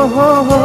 हो हो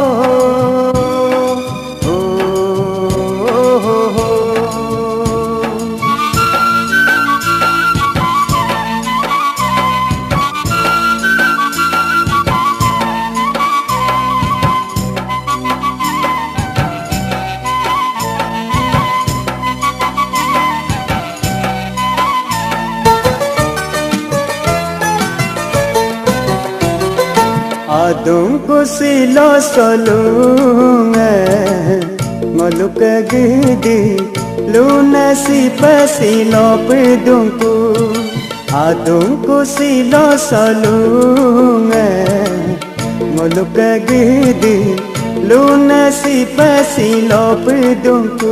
Adungku silo solunge Ngoluk gidi Luna si pasilo pedungku Adungku silo solunge Ngoluk gidi Luna si pasilo pedungku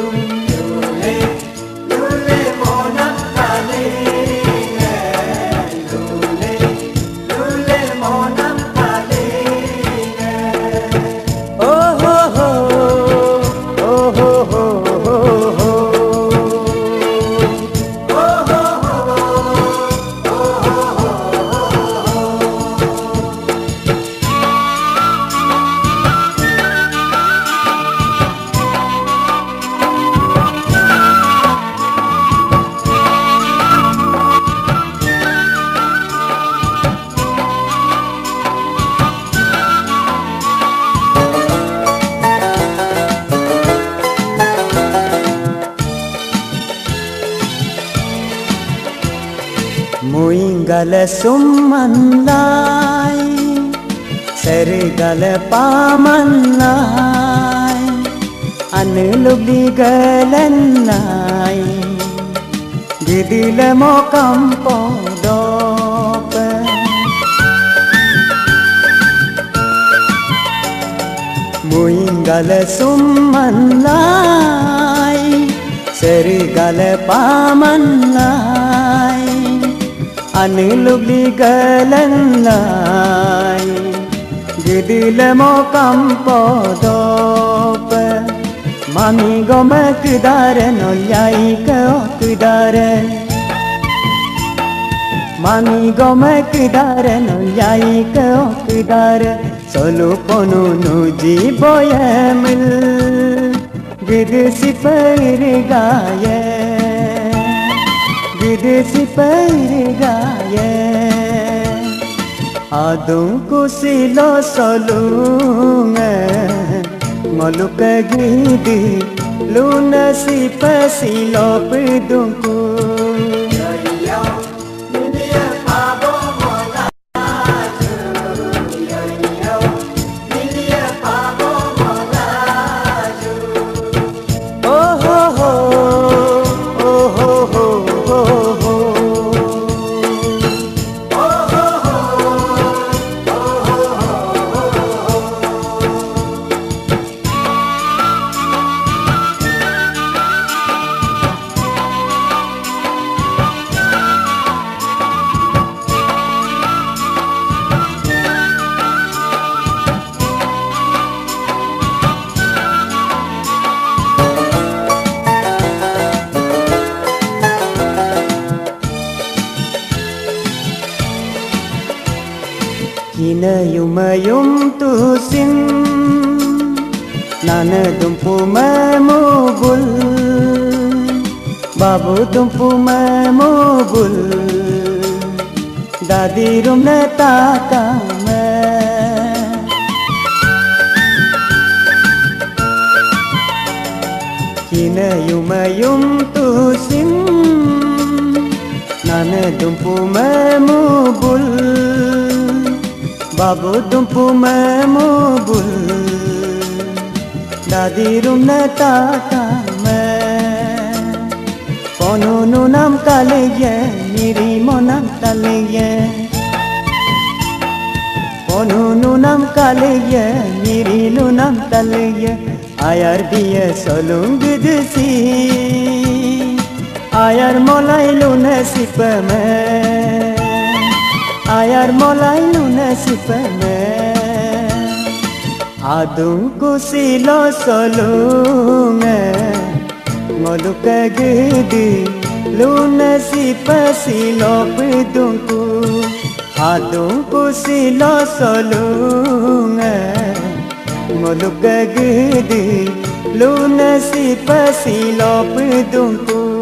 Muingala summanlai serigala pamanlai anulubli galanlai gidila mokam podop Muingala summanlai serigala pamanlai Anilubli galanlai Gidila mokam podop Mami gomek dare nolyai ke okdare Mami gomek dare nolyai ke okdare Solu ponu nuji boyemil Gidisi pergaye Gidisi pergaye Adungku silo solunge Ngoluk gidi Luna si pasilo pedungku Kina yumayum tusin Nana dumpu memubul Babu dumpu memubul Dadi rumne takame Kina yumayum tusin Nana dumpu memubul Babu dumpu memubul Dadi rumne takame Ponunu nam kaleye Miri monam kaleye Ponunu nam kaleye Miri lunam kaleye Ayar diye solung gidisi Ayar molay lune sipame Ayar molay lune sipame Adungku silo solunge Ngoluk gidi Luna si pasilo pedungku Adungku silo solunge ngoluk gagede lu nasi pasilop dungku